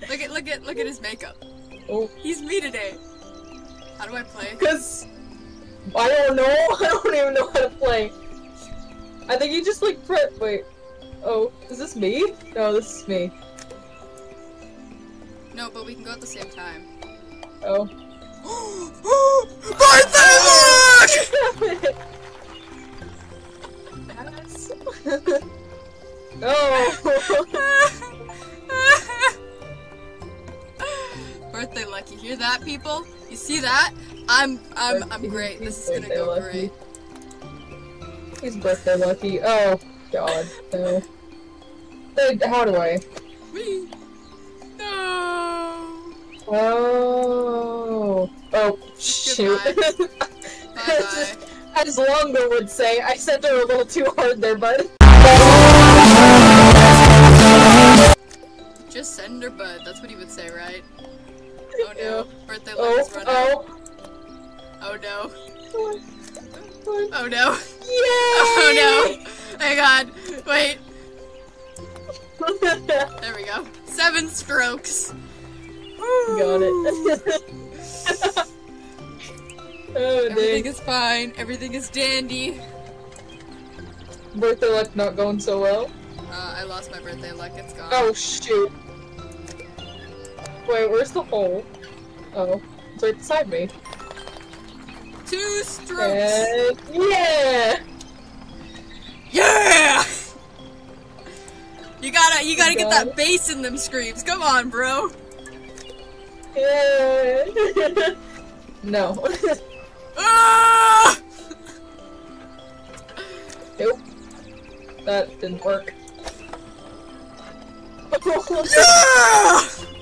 Look at his makeup. Oh. He's me today. How do I play? Cause I don't know. I don't even know how to play. I think you just like wait. Oh, is this me? No, this is me. No, but we can go at the same time. Oh. Birthday luck! No. Birthday luck, you hear that, people? You see that? I'm great. This is gonna go great. He's birthday lucky. Oh god, no. How do I? Whee! No. Oh. Oh shoot. Bye. As Longo would say, I sent her a little too hard there, bud. Just send her bud. That's what he would say, right? Oh no. Birthday luck Oh, is running out. Oh no. Oh no. Yay! Oh no. Hang on. Wait. There we go. 7 strokes. Got it. Oh, Everything dang. is fine. Everything is dandy. Birthday luck not going so well. I lost my birthday luck. It's gone. Oh shoot. Wait, where's the hole? Oh, it's right beside me. 2 strokes. And yeah! Yeah! You gotta get God. that bass in them screams. Come on, bro. Yeah! No. Ah! Nope. That didn't work. Yeah!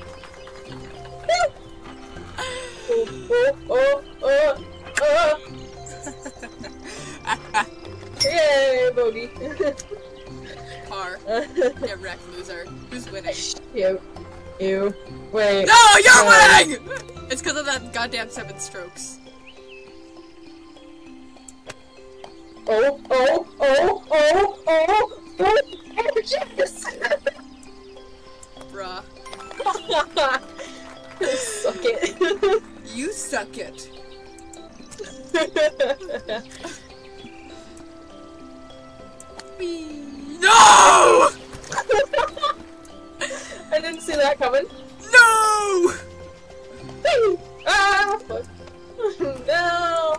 Yay, bogey. Par. Get wrecked, loser. Who's winning? You. You. Wait. No, you're winning! It's because of that goddamn 7 strokes. Oh. Yes! Bruh. Suck it. You suck it. No! I didn't see that coming. No! Ah, fuck. No.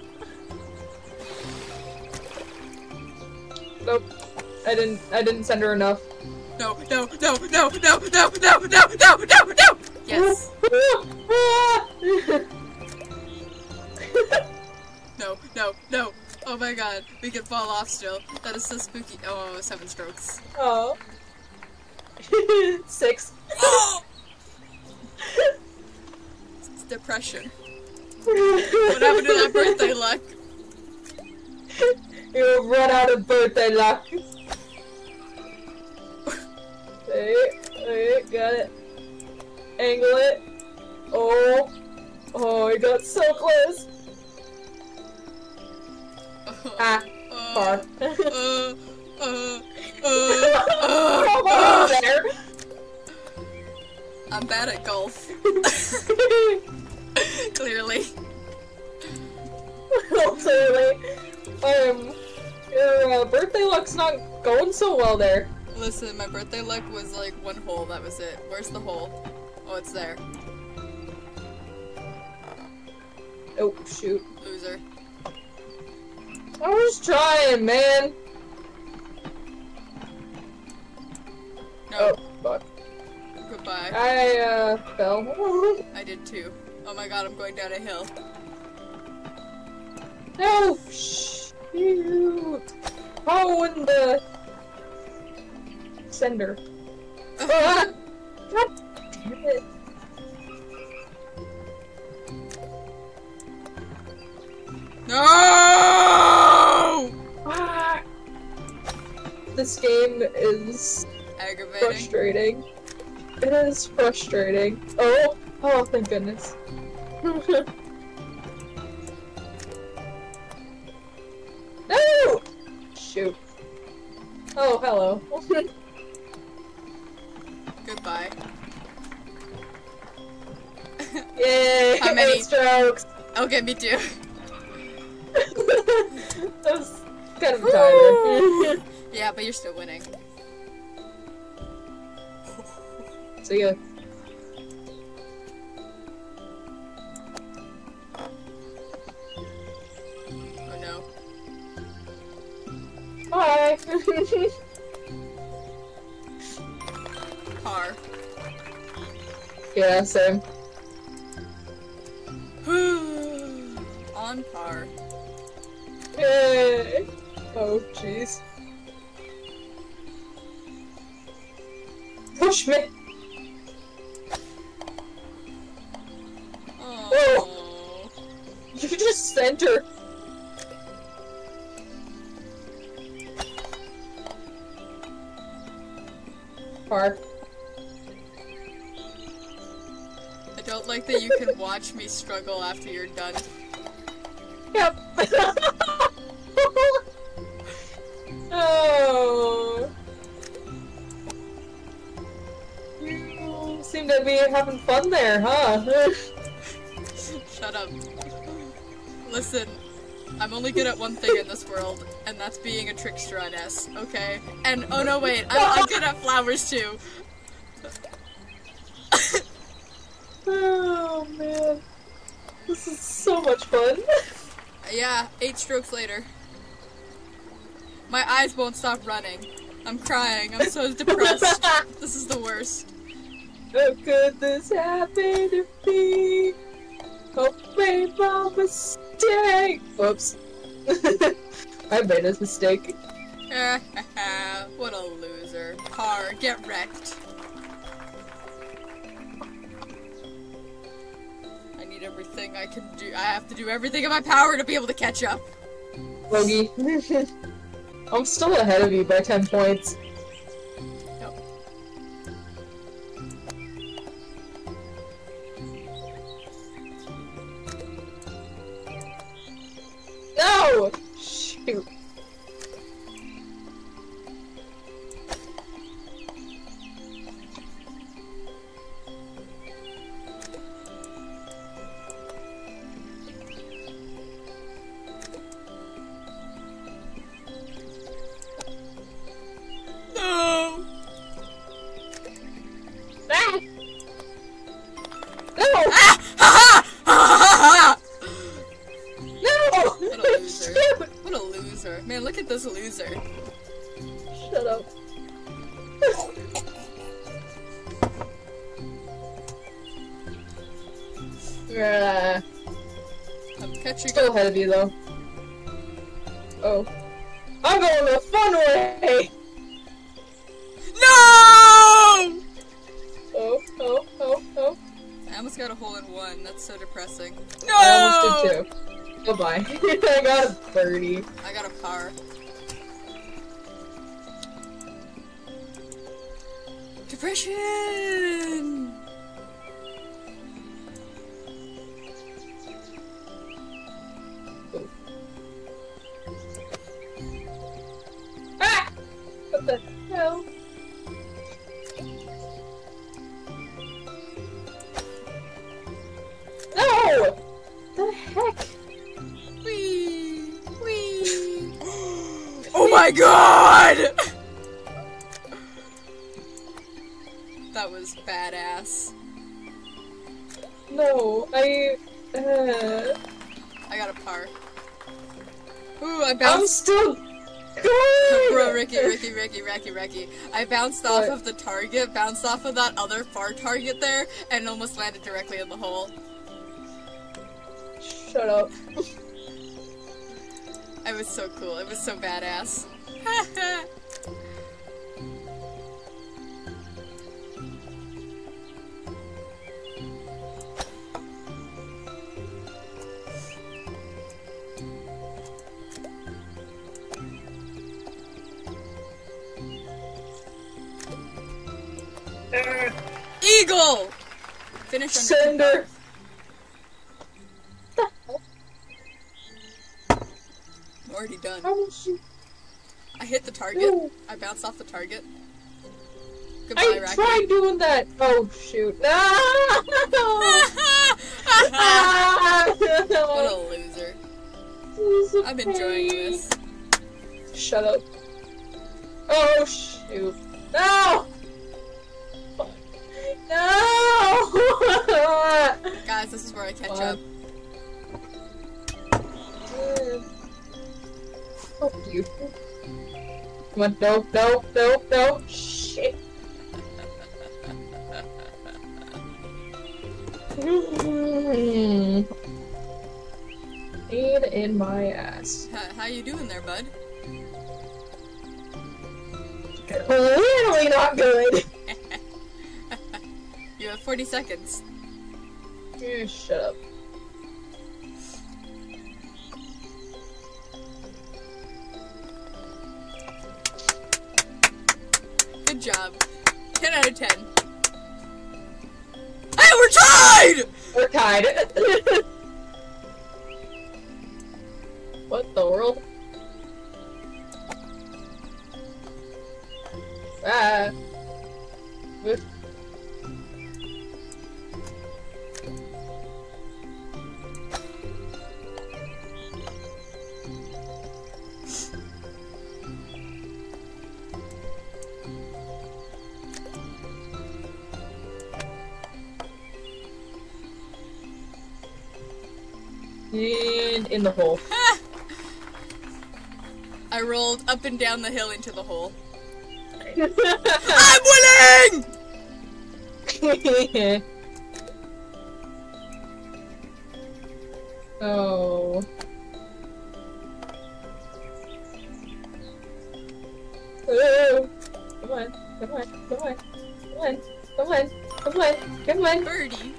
Nope. I didn't send her enough. No. Yes. No. Oh my god. We can fall off still. That is so spooky. Oh, 7 strokes. Oh. 6. Oh! It's depression. What happened to that birthday luck? You've run out of birthday luck. Hey, got it. Angle it. Oh, I got so close. Ah, far. Come on there. I'm bad at golf. Clearly. Clearly. Your birthday luck's not going so well there. Listen, my birthday luck was like 1 hole, that was it. Where's the hole? Oh, it's there. Oh, shoot. Loser. I was trying, man. No. Oh, fuck. Goodbye. I, fell. I did too. Oh my god, I'm going down a hill. No! Shoot! Oh, in the... sender. Ah! God damn it. No! Ah! This game is Aggravating. frustrating. It is frustrating. Oh, thank goodness. No! Shoot. Oh, hello. Goodbye. Yay! How many? 8 strokes. Okay, me too. That was kind of a timer. Yeah, but you're still winning. See ya. Oh no. Bye. Par. Yeah, same. On par. Yay! Oh, jeez. Push me! Oh. You just sent her. Par. I don't like that you can watch me struggle after you're done. Yep. Oh. You seem to be having fun there, huh? Shut up. Listen, I'm only good at one thing in this world, and that's being a trickster on S, okay? And, oh no wait, I'm good at flowers too. Oh man. This is so much fun. Yeah, 8 strokes later. My eyes won't stop running. I'm crying, I'm so depressed. This is the worst. How could this happen to me? Oh, made my mistake. Whoops. I made a mistake. What a loser. Par, get wrecked. I need everything I can do. I have to do everything in my power to be able to catch up. Logie. I'm still ahead of you by 10 points. Yep. No! Shoot. No! Ah! No! Ah! Ha ha! No! What a loser. Shoot! What a loser. Man, look at this loser. Shut up. I'm catching Still up. ahead of you though. Oh. I'm going the fun way! No! Oh. I almost got a hole in one. That's so depressing. No! I almost did too. Goodbye. I got a birdie. I got a par. Depression! Ah! What the hell? No! The heck? Whee! Whee! Oh my god! That was badass. No, I got a par. Ooh, I I'm bounced. still going! Bro, Ricky. I bounced off What? of the target, bounced off of that other far target there, and almost landed directly in the hole. Shut up. It was so cool. It was so badass. Eagle! Finish under Sender. I'm already done. How did she? I hit the target. No. I bounced off the target. Goodbye, I Racky. tried doing that. Oh shoot! No! What a loser. I'm enjoying this. Shut up. Oh shoot. No! Fuck. No! Guys, this is where I catch up. Oh, you. Come on, no, no, no, no. Shit. Need in my ass. How you doing there, bud? Literally not good. You have 40 seconds. Shut up. Good job. 10 out of 10. Hey, we're tied! We're tied. What the world? Ah. Oof. And in the hole. I rolled up and down the hill into the hole. I'm winning! Oh. Oh. Come on, come on, come on, come on, come on, come on, come on. Birdie.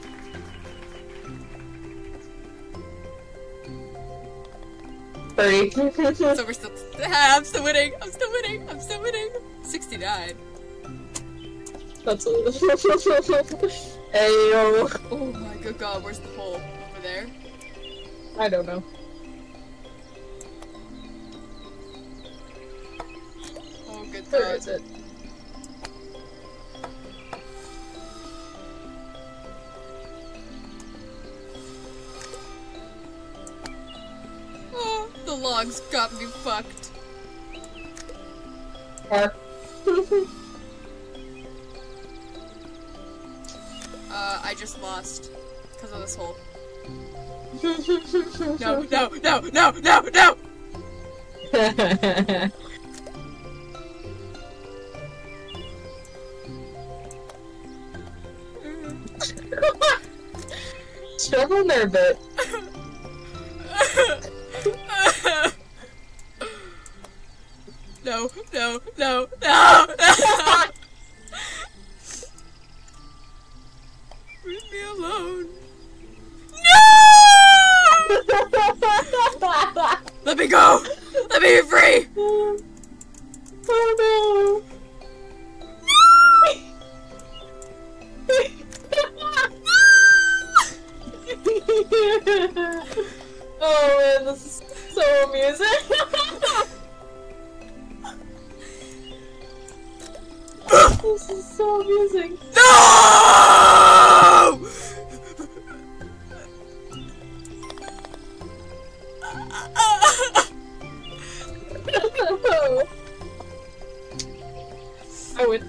Birdie. So we're still. I'm still winning. I'm still winning. I'm still winning. 69. That's a. Ayo. Oh my good god, where's the hole? Over there? I don't know. Oh good Where god. is it? Oh, the logs got me fucked. Park. I just lost. Because of this hole. No, no, no, no, no, no! Struggling there a bit. No, no, no, no! Leave me alone. No! Let me go! Let me be free! Oh no! Oh man, this is so amusing. This is so amusing. No! I win.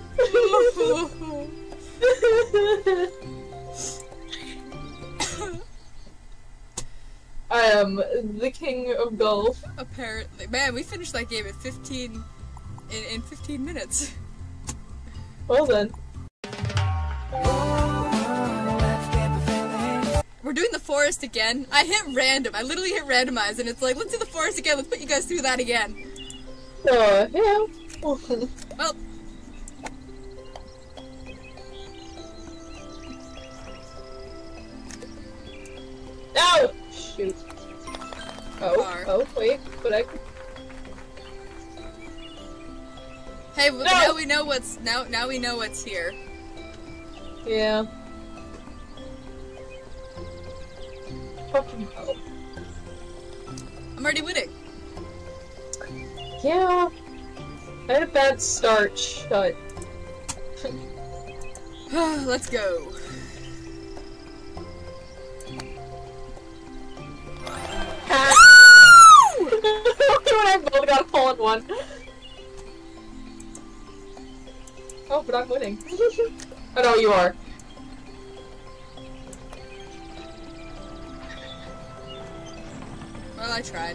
I am the king of golf. Apparently. Man, we finished that game at 15... in 15 minutes. Well then. We're doing the forest again. I hit random. I literally hit randomize and it's like, let's do the forest again. Let's put you guys through that again. Yeah. Well. No! Shoot. Car. Oh, wait, but I could... Hey, well, No! now we know what's now we know what's here. Yeah. Fucking hell. I'm already winning. Yeah. I had a bad start. Shut. Let's go. and I both got a hole in one. Oh, but I'm winning. Oh no, you are. Well, I tried.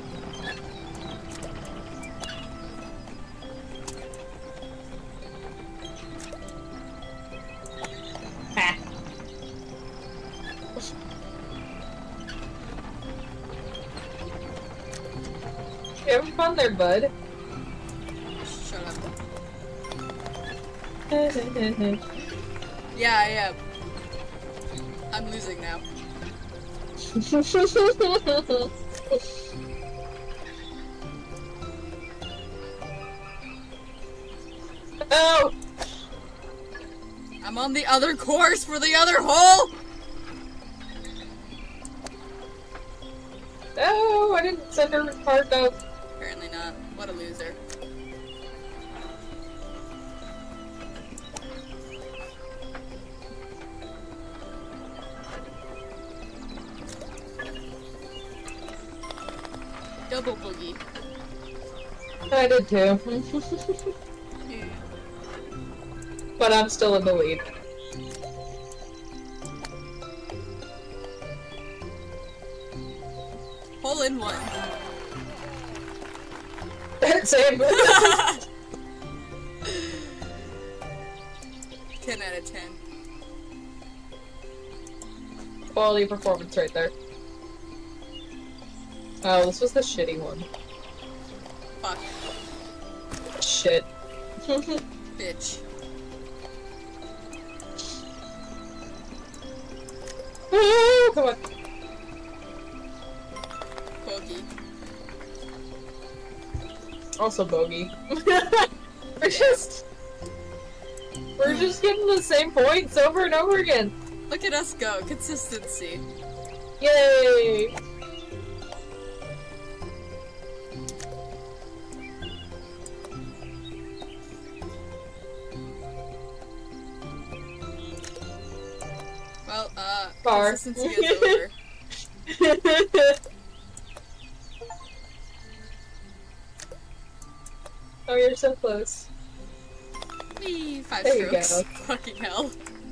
Ha. You having fun there, bud? Shut up. Yeah, I am. I'm losing now. Oh! I'm on the other course for the other hole! Oh, I didn't send her part up. Apparently not. What a loser. Double boogie. I did too. Yeah. But I'm still in the lead. Hole in one. Same. 10 out of 10. Quality performance right there. Oh, this was the shitty one. Fuck. Shit. Bitch. Oh, come on. Bogey. Also bogey. we're just getting the same points over and over again. Look at us go. Consistency. Yay! Well, Bar. consistency is over. Oh, you're so close. Me, 5 There you strokes. go. Fucking hell.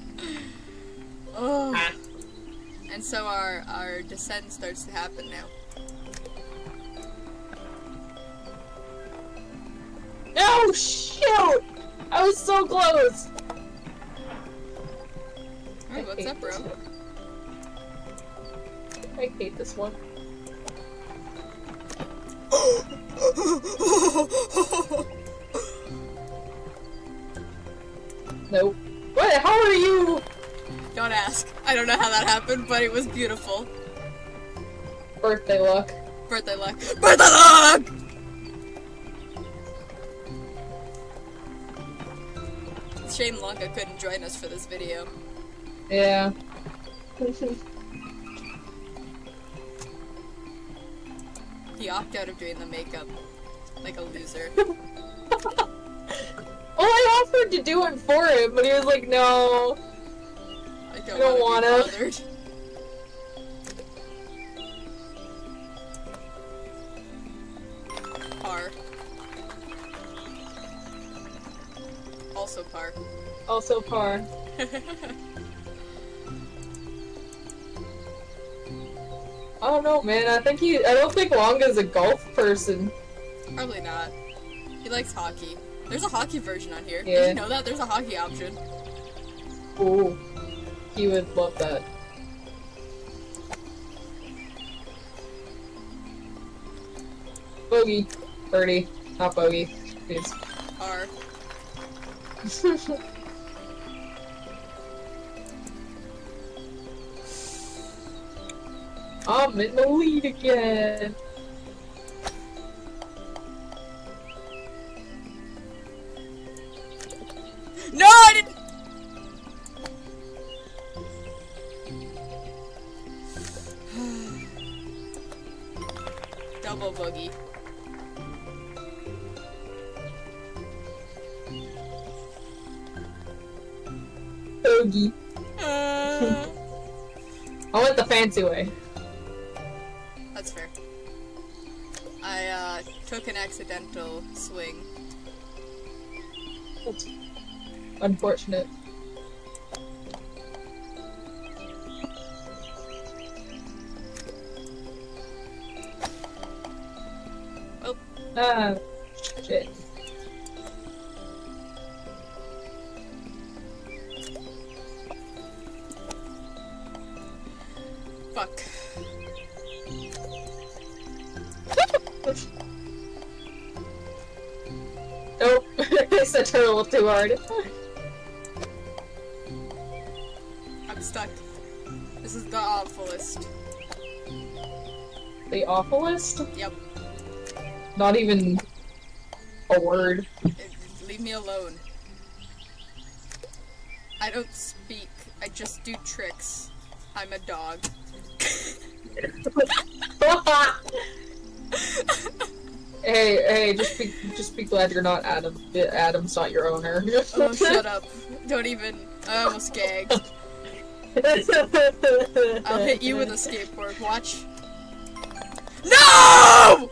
Oh. Ah. And so our descent starts to happen now. No, shoot! I was so close! Hey, what's up, bro? I hate this one. Nope. What? How are you? Don't ask. I don't know how that happened, but it was beautiful. Birthday luck. Birthday luck. Birthday luck! Shame Lanka couldn't join us for this video. Yeah. He opted out of doing the makeup. Like a loser. Well, I offered to do it for him, but he was like, no. I I don't don't wanna. wanna. Be bothered. Par. Also par. Also par. I don't know, man. I don't think Longa's a golf person. Probably not. He likes hockey. There's a hockey version on here. Yeah. Did you know that? There's a hockey option. Ooh. He would love that. Bogey. Birdie. Not bogey. Please. Par. I'm in the lead again. No, I didn't. Double boogie. Bogey. Uh, I went the fancy way. That's fair. I took took an accidental swing. That's unfortunate. Oh. Ah, shit. Fuck. Nope. I said turtle too hard. I'm stuck. This is the awfulest. The awfulest? Yep. Not even a word. Leave me alone. I don't speak. I just do tricks. I'm a dog. Hey, just be glad you're not Adam. Adam's not your owner. Oh, shut up. Don't even. I almost gagged. I'll hit you with a skateboard. Watch. No!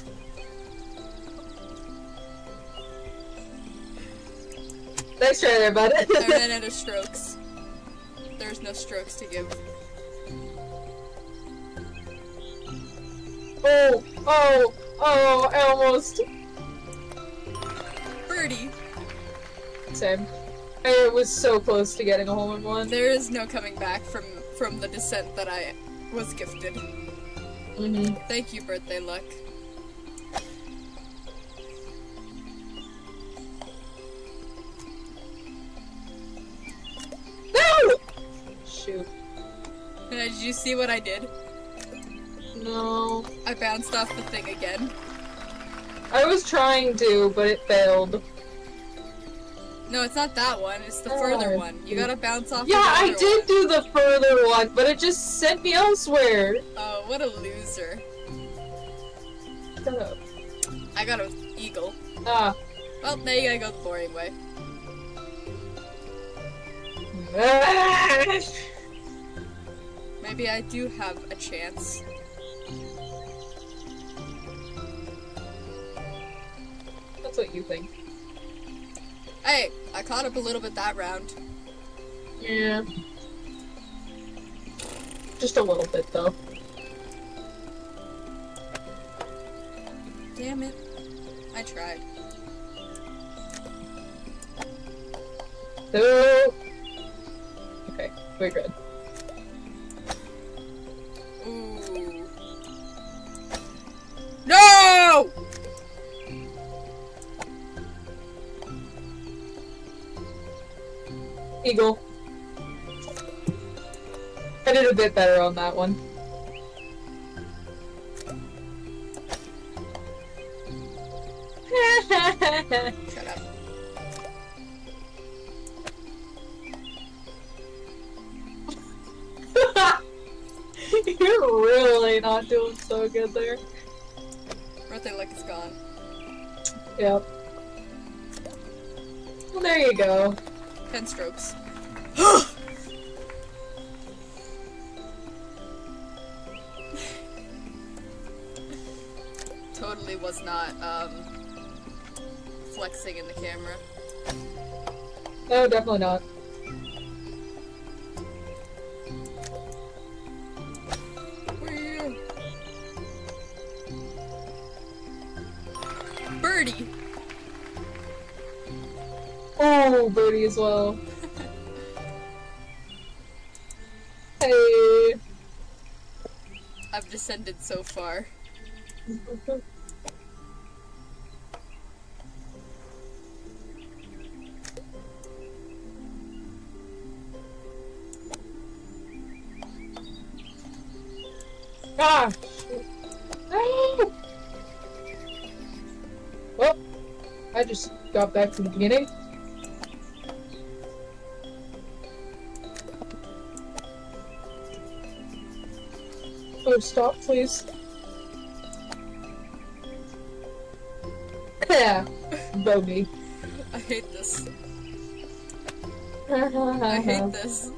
Nice try there, bud. I ran out of strokes. There's no strokes to give. Oh, I almost. Birdie. Same. I was so close to getting a hole-in-one. There is no coming back from the descent that I was gifted. Mm-hmm. Thank you, birthday luck. No! Shoot. Did you see what I did? No. I bounced off the thing again. I was trying to, but it failed. No, it's not that one. It's the further one. You gotta bounce off. Yeah, I the did one. do the further one, but it just sent me elsewhere. Oh, what a loser. Shut up. I got an eagle. Ah. Well, now you gotta go the boring way. Maybe I do have a chance. That's what you think. Hey, I caught up a little bit that round. Yeah. Just a little bit, though. Damn it. I tried. So... Okay, we're good. Ooh. No! Eagle. I did a bit better on that one. Shut up. You're really not doing so good there. Birthday luck is gone. Yep. Well, there you go. 10 strokes. Totally was not, flexing in the camera. No, definitely not. Birdie! Oh, birdie as well. Hey. I've descended so far. Ah! No! Well, I just got back to the beginning. Oh, stop, please. Yeah, bogey. I hate this. I hate this.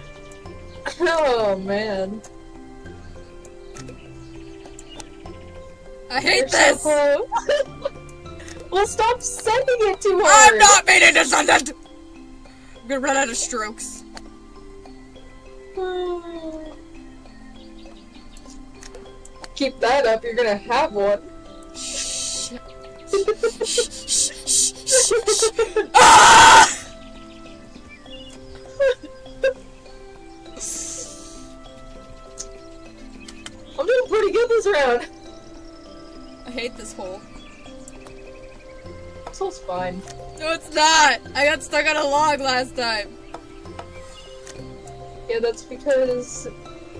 Oh, man. I hate You're this! so close. Well, stop sending it too hard! I'm not meaning to send it! I'm gonna run out of strokes. Keep that up, you're gonna have one. Shh. Ah! I'm doing pretty good this round. I hate this hole. This hole's fine. No, it's not! I got stuck on a log last time. Yeah, that's because...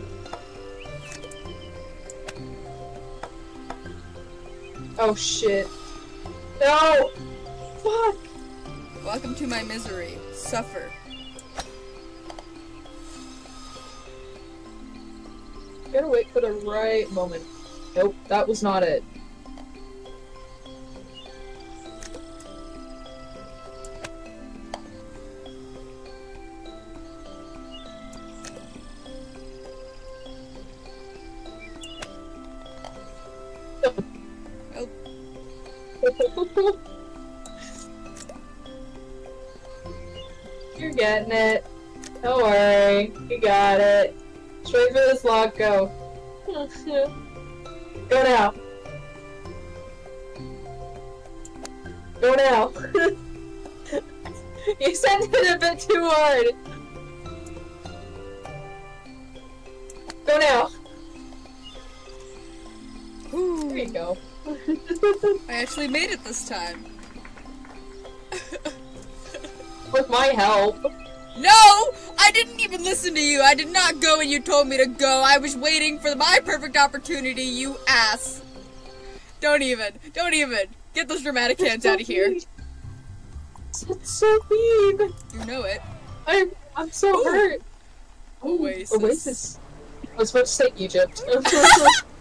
Oh shit. No! Fuck! Welcome to my misery. Suffer. Gotta wait for the right moment. Nope, that was not it. Nope. You're getting it. Don't worry. You got it. Straight for this log, go. Go now. Go now. You sent it a bit too hard. Go now. Whew. There you go. I actually made it this time. With my help. No! I didn't even listen to you. I did not go when you told me to go. I was waiting for my perfect opportunity, you ass. Don't even. Don't even. Get those dramatic hands out of here. That's so mean. You know it. I'm so hurt. Oasis. Oasis. I was about to say Egypt.